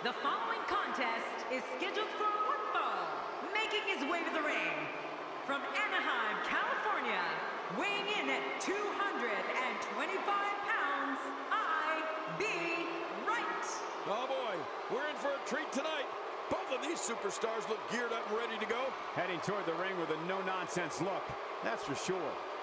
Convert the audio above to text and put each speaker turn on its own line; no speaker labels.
The following contest is scheduled for one fall. Making his way to the ring from Anaheim, California, weighing in at 225 pounds, I.B. Wright.
Oh boy, we're in for a treat tonight. Both of these superstars look geared up and ready to go.
Heading toward the ring with a no-nonsense look, that's for sure.